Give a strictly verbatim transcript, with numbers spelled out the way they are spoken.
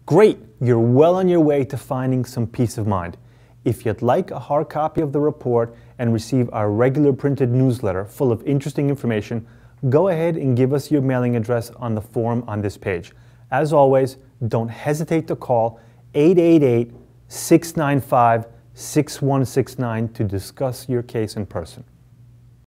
Great! You're well on your way to finding some peace of mind. If you'd like a hard copy of the report and receive our regular printed newsletter full of interesting information, go ahead and give us your mailing address on the form on this page. As always, don't hesitate to call eight eight eight, six nine five, six one six nine to discuss your case in person.